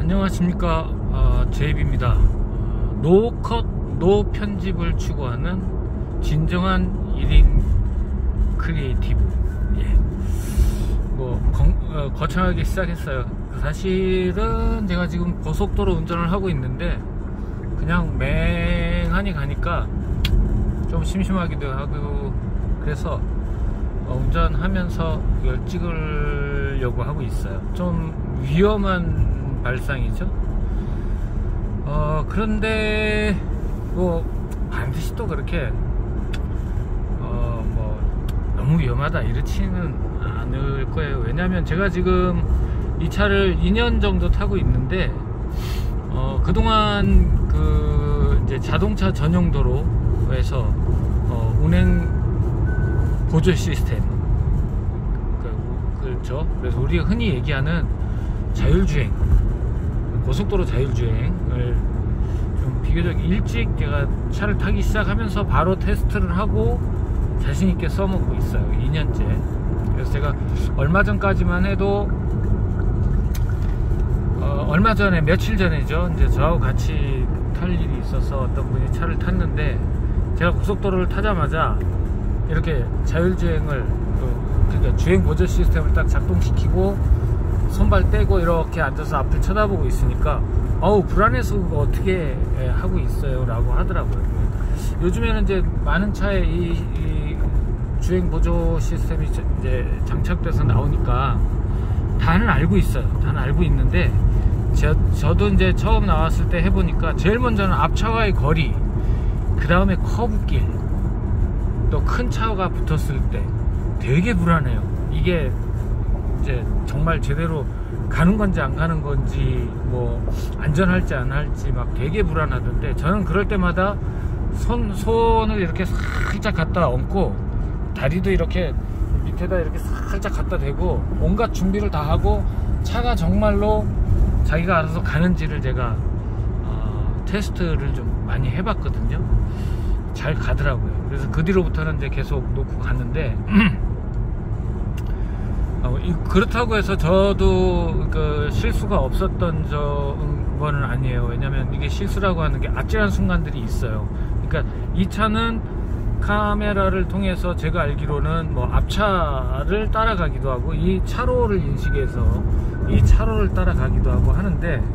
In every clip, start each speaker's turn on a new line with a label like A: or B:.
A: 안녕하십니까. 제입입니다. 노컷 노편집을 추구하는 진정한 1인 크리에이티브. 거창하게 시작했어요. 사실은 제가 지금 고속도로 운전을 하고 있는데 그냥 맹하니 가니까 좀 심심하기도 하고, 그래서 운전하면서 이걸 찍으려고 하고 있어요. 좀 위험한 발상이죠. 그런데 반드시 또 그렇게 너무 위험하다 이렇지는 않을 거예요. 왜냐면 제가 지금 이 차를 2년 정도 타고 있는데 그동안 이제 자동차 전용 도로에서 운행 보조 시스템, 그렇죠. 그래서 우리가 흔히 얘기하는 자율주행, 고속도로 자율주행을 좀 비교적 일찍 제가 차를 타기 시작하면서 바로 테스트를 하고 자신있게 써먹고 있어요. 2년째. 그래서 제가 얼마 전까지만 해도 얼마 전에, 며칠 전에죠, 이제 저하고 같이 탈 일이 있어서 어떤 분이 차를 탔는데, 제가 고속도로를 타자마자 이렇게 자율주행을, 그러니까 주행 보조 시스템을 딱 작동시키고 손발 떼고 이렇게 앉아서 앞을 쳐다보고 있으니까 불안해서 그거 어떻게 하고 있어요 라고 하더라고요. 요즘에는 이제 많은 차에 이 주행 보조 시스템이 이제 장착돼서 나오니까 다는 알고 있어요. 다는 알고 있는데 저도 이제 처음 나왔을 때 해보니까 제일 먼저는 앞차와의 거리, 그 다음에 커브길, 또 큰 차가 붙었을 때 되게 불안해요. 이게 이제 정말 제대로 가는 건지 안 가는 건지, 안전할지 안 할지 막 되게 불안하던데, 저는 그럴 때마다 손을 이렇게 살짝 갖다 얹고 다리도 이렇게 밑에다 이렇게 살짝 갖다 대고 온갖 준비를 다 하고 차가 정말로 자기가 알아서 가는지를 제가 테스트를 좀 많이 해봤거든요. 잘 가더라고요. 그래서 그 뒤로부터는 이제 계속 놓고 갔는데 그렇다고 해서 저도 실수가 없었던 거는 아니에요. 왜냐면 이게 실수라고 하는 게 아찔한 순간들이 있어요. 그러니까 이 차는 카메라를 통해서 제가 알기로는 앞차를 따라가기도 하고 이 차로를 인식해서 이 차로를 따라가기도 하고 하는데,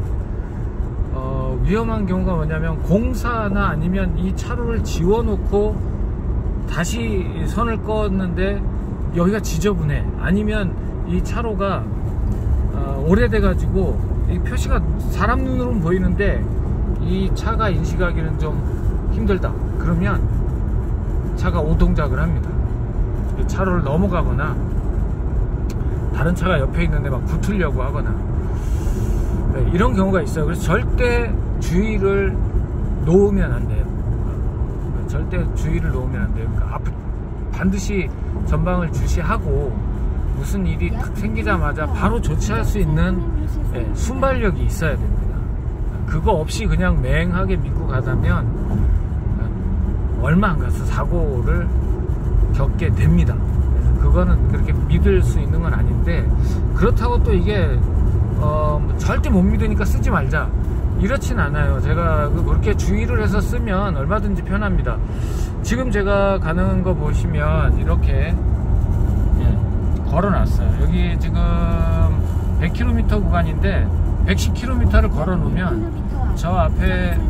A: 위험한 경우가 뭐냐면 공사나 아니면 이 차로를 지워놓고 다시 선을 껐는데 여기가 지저분해, 아니면 이 차로가 오래돼 가지고 이 표시가 사람 눈으로는 보이는데 이 차가 인식하기는 좀 힘들다, 그러면 차가 오동작을 합니다. 차로를 넘어가거나 다른 차가 옆에 있는데 막 붙으려고 하거나, 이런 경우가 있어요. 그래서 절대 주의를 놓으면 안 돼요. 절대 주의를 놓으면 안 돼요. 그러니까 반드시 전방을 주시하고 무슨 일이 생기자마자 바로 조치할 수 있는 순발력이 있어야 됩니다. 그거 없이 그냥 맹하게 믿고 가다면 얼마 안 가서 사고를 겪게 됩니다. 그거는 그렇게 믿을 수 있는 건 아닌데, 그렇다고 또 이게 절대 못 믿으니까 쓰지 말자 이렇진 않아요. 제가 그렇게 주의를 해서 쓰면 얼마든지 편합니다. 지금 제가 가는 거 보시면 이렇게 걸어놨어요. 여기 지금 100km 구간인데 110km를 걸어 놓으면 저 앞에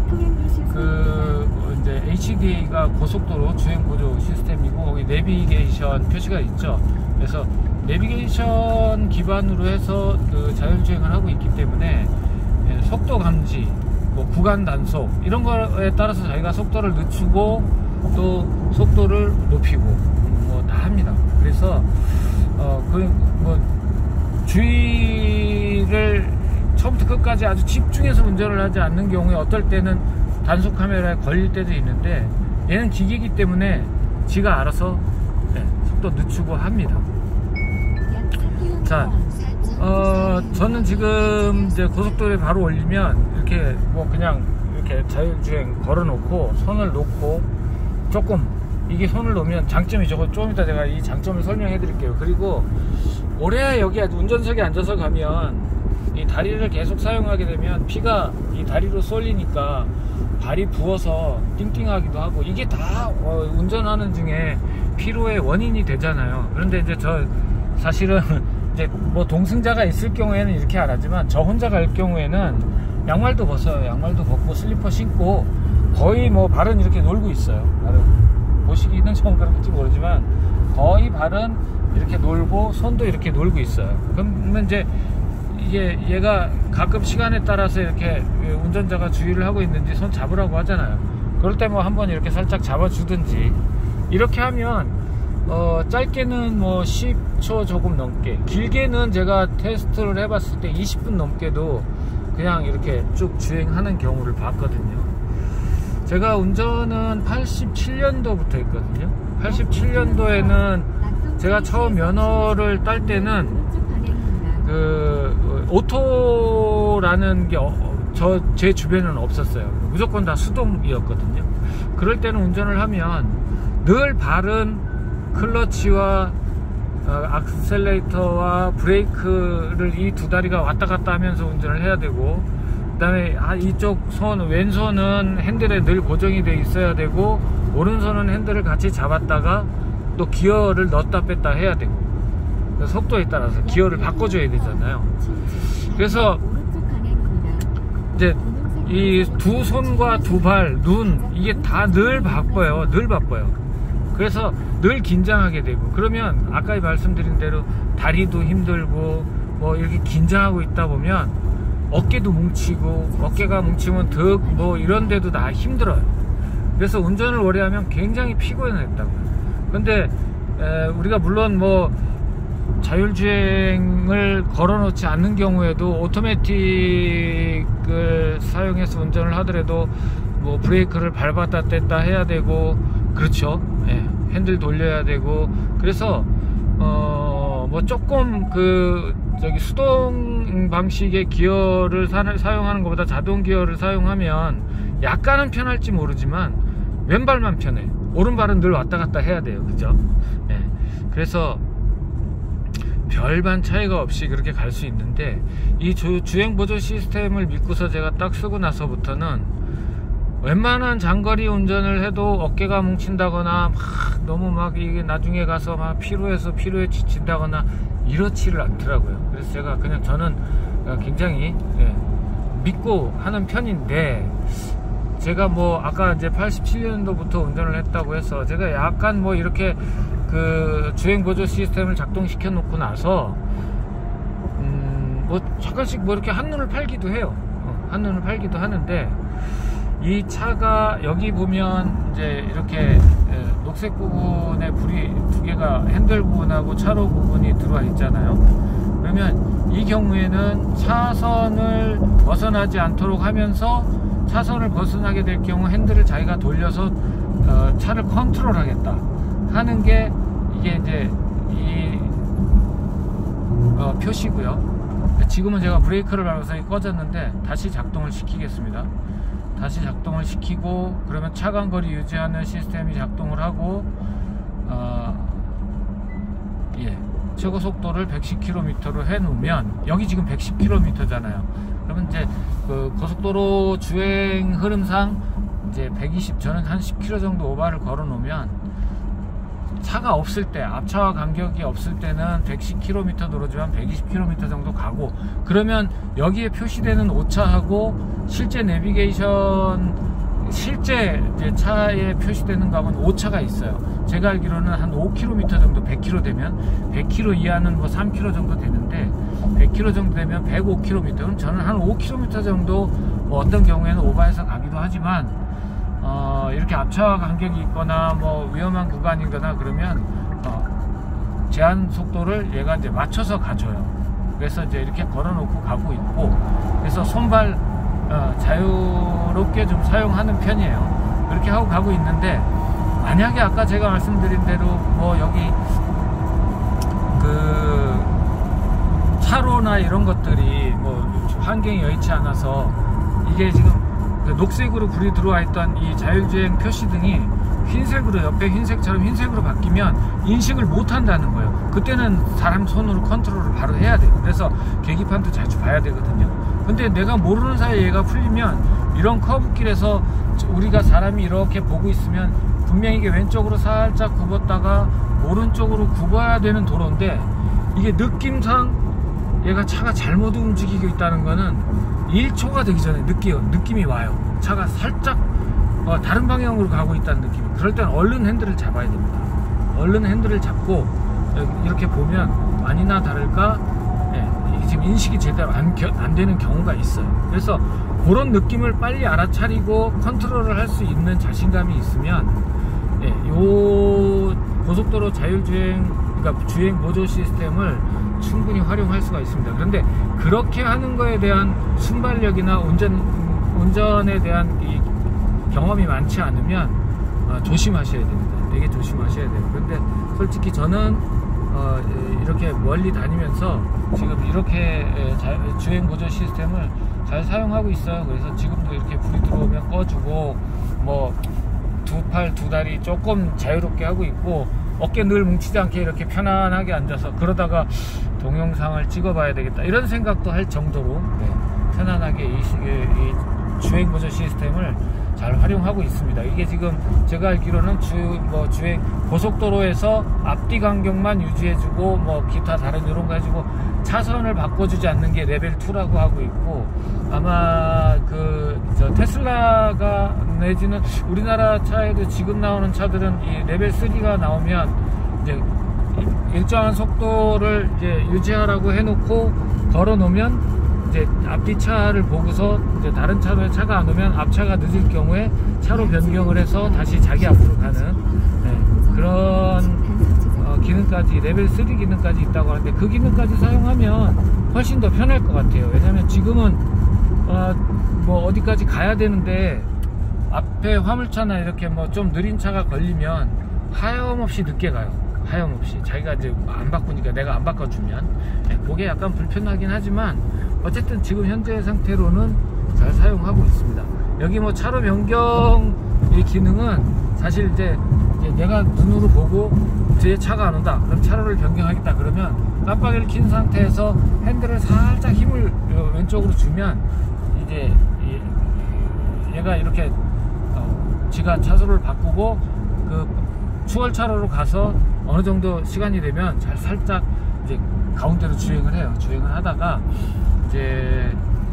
A: 이제 HDA가 고속도로 주행 보조 시스템이고, 거기 내비게이션 표시가 있죠. 그래서 내비게이션 기반으로 해서 자율주행을 하고 있기 때문에 속도 감지, 구간 단속 이런 거에 따라서 자기가 속도를 늦추고 또 속도를 높이고 다 합니다. 그래서 주의를 처음부터 끝까지 아주 집중해서 운전을 하지 않는 경우에 어떨 때는 단속 카메라에 걸릴 때도 있는데, 얘는 기계이기 때문에 지가 알아서 속도 늦추고 합니다. 자, 저는 지금 이제 고속도로에 바로 올리면 이렇게 그냥 이렇게 자율주행 걸어놓고 손을 놓고, 조금 이게 손을 놓으면 장점이 좀 이따 제가 이 장점을 설명해 드릴게요. 그리고 오래 여기 운전석에 앉아서 가면 이 다리를 계속 사용하게 되면 피가 이 다리로 쏠리니까 발이 부어서 띵띵하기도 하고, 이게 다 운전하는 중에 피로의 원인이 되잖아요. 그런데 이제 저 사실은 이제 뭐 동승자가 있을 경우에는 이렇게 안 하지만, 저 혼자 갈 경우에는 양말도 벗어요. 양말도 벗고 슬리퍼 신고 거의 뭐 발은 이렇게 놀고 있어요. 발은 보시기는 좀 그렇겠지 모르지만 거의 발은 이렇게 놀고 손도 이렇게 놀고 있어요. 그러면 이제 이게 얘가 가끔 시간에 따라서 이렇게 운전자가 주의를 하고 있는지 손 잡으라고 하잖아요. 그럴 때 뭐 한번 이렇게 살짝 잡아주든지, 이렇게 하면 짧게는 뭐 10초 조금 넘게, 길게는 제가 테스트를 해봤을 때 20분 넘게도 그냥 이렇게 쭉 주행하는 경우를 봤거든요. 제가 운전은 87년도부터 했거든요. 87년도에는 제가 처음 면허를 딸 때는 그 오토라는 게 제 주변에는 없었어요. 무조건 다 수동이었거든요. 그럴 때는 운전을 하면 늘 발은 클러치와 악셀레이터와 브레이크를 이 두 다리가 왔다 갔다 하면서 운전을 해야 되고, 그 다음에 이쪽 왼손은 핸들에 늘 고정이 돼 있어야 되고, 오른손은 핸들을 같이 잡았다가 또 기어를 넣었다 뺐다 해야 되고, 속도에 따라서 기어를 바꿔줘야 되잖아요. 그래서 이제 이 두 손과 두 발, 눈, 이게 다 늘 바빠요. 늘 바빠요. 그래서 늘 긴장하게 되고, 그러면 아까 말씀드린 대로 다리도 힘들고 뭐 이렇게 긴장하고 있다 보면 어깨도 뭉치고, 어깨가 뭉치면 등 뭐 이런 데도 다 힘들어요. 그래서 운전을 오래 하면 굉장히 피곤했다고요. 근데 우리가 물론 뭐 자율주행을 걸어놓지 않는 경우에도 오토매틱을 사용해서 운전을 하더라도 뭐 브레이크를 밟았다 뗐다 해야 되고, 그렇죠. 핸들 돌려야 되고, 그래서 뭐 조금 저기 수동 방식의 기어를 사용하는 것보다 자동 기어를 사용하면 약간은 편할지 모르지만 왼발만 편해. 오른발은 늘 왔다 갔다 해야 돼요. 그죠? 그래서 별반 차이가 없이 그렇게 갈 수 있는데, 이 주행보조 시스템을 믿고서 제가 딱 쓰고 나서부터는 웬만한 장거리 운전을 해도 어깨가 뭉친다거나 너무 이게 나중에 가서 피로에 지친다거나 이렇지를 않더라고요. 그래서 제가 그냥 저는 굉장히 믿고 하는 편인데, 제가 뭐 아까 이제 87년도부터 운전을 했다고 해서 제가 약간 뭐 이렇게 그 주행보조 시스템을 작동시켜 놓고 나서 뭐 잠깐씩 뭐 이렇게 한눈을 팔기도 해요. 한눈을 팔기도 하는데, 이 차가 여기 보면 이제 이렇게 녹색 부분에 불이 두 개가 핸들 부분하고 차로 부분이 들어와 있잖아요. 그러면 이 경우에는 차선을 벗어나지 않도록 하면서, 차선을 벗어나게 될 경우 핸들을 자기가 돌려서 차를 컨트롤 하겠다 하는 게 이게 이제 이 표시고요. 지금은 제가 브레이크를 밟아서 꺼졌는데 다시 작동을 시키겠습니다. 다시 작동을 시키고, 그러면 차간거리 유지하는 시스템이 작동을 하고, 최고 속도를 110km로 해 놓으면, 여기 지금 110km잖아요. 그러면 이제 그 고속도로 주행 흐름상 이제 120, 저는 한 10km 정도 오버를 걸어 놓으면, 차가 없을 때, 앞차와 간격이 없을 때는 110km 도로지만 120km 정도 가고, 그러면 여기에 표시되는 오차하고 실제 내비게이션, 실제 이제 차에 표시되는 값은 오차가 있어요. 제가 알기로는 한 5km 정도, 100km 되면, 100km 이하는 뭐 3km 정도 되는데, 100km 정도 되면 105km, 그럼 저는 한 5km 정도 뭐 어떤 경우에는 오버해서 가기도 하지만, 이렇게 앞차와 간격이 있거나 뭐 위험한 구간이거나 그러면 제한 속도를 얘가 이제 맞춰서 가줘요. 그래서 이제 이렇게 걸어놓고 가고 있고, 그래서 손발 자유롭게 좀 사용하는 편이에요. 그렇게 하고 가고 있는데, 만약에 아까 제가 말씀드린 대로 뭐 여기 그 차로나 이런 것들이 뭐 환경이 여의치 않아서, 이게 지금 녹색으로 불이 들어와 있던 이 자율주행 표시등이 흰색으로, 옆에 흰색처럼 흰색으로 바뀌면 인식을 못 한다는 거예요. 그때는 사람 손으로 컨트롤을 바로 해야 돼요. 그래서 계기판도 자주 봐야 되거든요. 근데 내가 모르는 사이에 얘가 풀리면 이런 커브길에서 우리가 사람이 이렇게 보고 있으면 분명히 이게 왼쪽으로 살짝 굽었다가 오른쪽으로 굽어야 되는 도로인데, 이게 느낌상 얘가 차가 잘못 움직이고 있다는 거는 1초가 되기 전에 느낌이 와요. 차가 살짝 다른 방향으로 가고 있다는 느낌이. 그럴 때는 얼른 핸들을 잡아야 됩니다. 얼른 핸들을 잡고 이렇게 보면 아니나 다를까 이게 지금 인식이 제대로 안 되는 경우가 있어요. 그래서 그런 느낌을 빨리 알아차리고 컨트롤을 할 수 있는 자신감이 있으면 요 고속도로 자율주행, 그러니까 주행 보조 시스템을 충분히 활용할 수가 있습니다. 그런데 그렇게 하는 거에 대한 순발력이나 운전에 대한 이 경험이 많지 않으면 조심하셔야 됩니다. 되게 조심하셔야 돼요. 그런데 솔직히 저는 이렇게 멀리 다니면서 지금 이렇게 주행 보조 시스템을 잘 사용하고 있어요. 그래서 지금도 이렇게 불이 들어오면 꺼주고, 뭐 두 팔 두 다리 조금 자유롭게 하고 있고, 어깨 늘 뭉치지 않게 이렇게 편안하게 앉아서, 그러다가 동영상을 찍어봐야 되겠다 이런 생각도 할 정도로 편안하게 이 주행 보조 시스템을 잘 활용하고 있습니다. 이게 지금 제가 알기로는 주행 고속도로에서 앞뒤 간격만 유지해주고, 뭐 기타 다른 이런 거 해주고 차선을 바꿔주지 않는 게 레벨 2라고 하고 있고, 아마 저 테슬라가 내지는 우리나라 차에도 지금 나오는 차들은 이 레벨 3가 나오면 이제 일정한 속도를 이제 유지하라고 해놓고 걸어 놓으면, 이제 앞뒤 차를 보고서 이제 다른 차로에 차가 안 오면 앞차가 늦을 경우에 차로 변경을 해서 다시 자기 앞으로 가는 그런 기능까지, 레벨 3 기능까지 있다고 하는데, 그 기능까지 사용하면 훨씬 더 편할 것 같아요. 왜냐면 지금은 뭐 어디까지 가야 되는데 앞에 화물차나 이렇게 뭐 좀 느린 차가 걸리면 하염없이 늦게 가요. 하염없이 자기가 이제 안 바꾸니까, 내가 안 바꿔주면 그게 약간 불편하긴 하지만 어쨌든 지금 현재 상태로는 잘 사용하고 있습니다. 여기 뭐 차로 변경 이 기능은 사실 이제 내가 눈으로 보고 뒤에 차가 안 온다, 그럼 차로를 변경하겠다 그러면 깜빡이를 킨 상태에서 핸들을 살짝 힘을 왼쪽으로 주면 이제 얘가 이렇게 지가 차소를 바꾸고 그 추월차로로 가서 어느 정도 시간이 되면 살짝 이제 가운데로 주행을 해요. 주행을 하다가 이제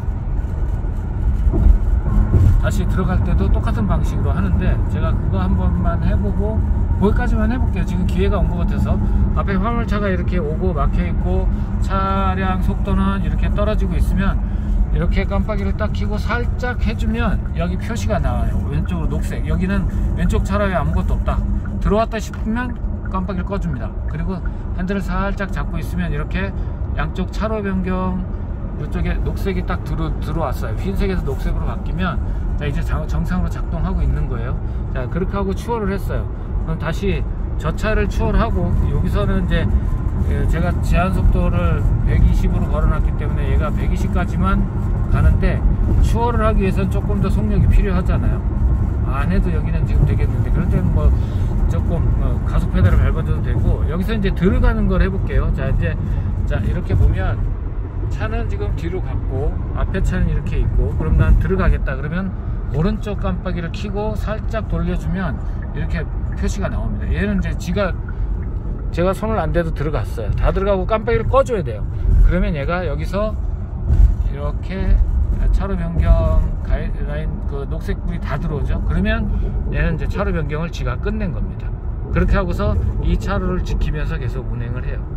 A: 다시 들어갈 때도 똑같은 방식으로 하는데, 제가 그거 한 번만 해보고 거기까지만 해볼게요. 지금 기회가 온 것 같아서. 앞에 화물차가 이렇게 오고 막혀있고 차량 속도는 이렇게 떨어지고 있으면 이렇게 깜빡이를 딱 켜고 살짝 해주면 여기 표시가 나와요. 왼쪽으로 녹색. 여기는 왼쪽 차로에 아무것도 없다. 들어왔다 싶으면 깜빡이를 꺼줍니다. 그리고 핸들을 살짝 잡고 있으면 이렇게 양쪽 차로 변경, 이쪽에 녹색이 딱 들어왔어요. 흰색에서 녹색으로 바뀌면 자, 이제 정상으로 작동하고 있는 거예요. 자, 그렇게 하고 추월을 했어요. 그럼 다시 저 차를 추월하고, 여기서는 이제 제가 제한 속도를 120으로 걸어놨기 때문에 얘가 120까지만 가는데, 추월을 하기 위해서는 조금 더 속력이 필요하잖아요. 안 해도 여기는 지금 되겠는데, 그럴 때는 뭐 조금 가속 페달을 밟아줘도 되고, 여기서 이제 들어가는 걸 해볼게요. 자, 이제 이렇게 보면 차는 지금 뒤로 갔고 앞에 차는 이렇게 있고, 그럼 난 들어가겠다 그러면 오른쪽 깜빡이를 켜고 살짝 돌려주면 이렇게 표시가 나옵니다. 얘는 이제 제가 손을 안 대도 들어갔어요. 다 들어가고 깜빡이를 꺼줘야 돼요. 그러면 얘가 여기서 이렇게 차로 변경 가이드라인 그 녹색불이 다 들어오죠. 그러면 얘는 이제 차로 변경을 지가 끝낸 겁니다. 그렇게 하고서 이 차로를 지키면서 계속 운행을 해요.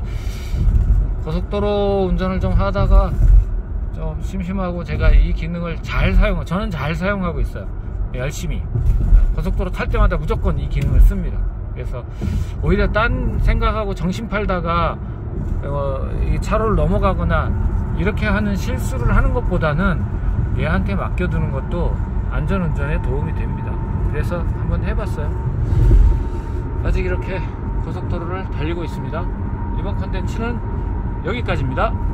A: 고속도로 운전을 좀 하다가 좀 심심하고 제가 이 기능을 저는 잘 사용하고 있어요. 열심히 고속도로 탈 때마다 무조건 이 기능을 씁니다. 그래서 오히려 딴 생각하고 정신 팔다가 이 차로를 넘어가거나 이렇게 하는 실수를 하는 것보다는 얘한테 맡겨두는 것도 안전운전에 도움이 됩니다. 그래서 한번 해봤어요. 아직 이렇게 고속도로를 달리고 있습니다. 이번 컨텐츠는 여기까지입니다.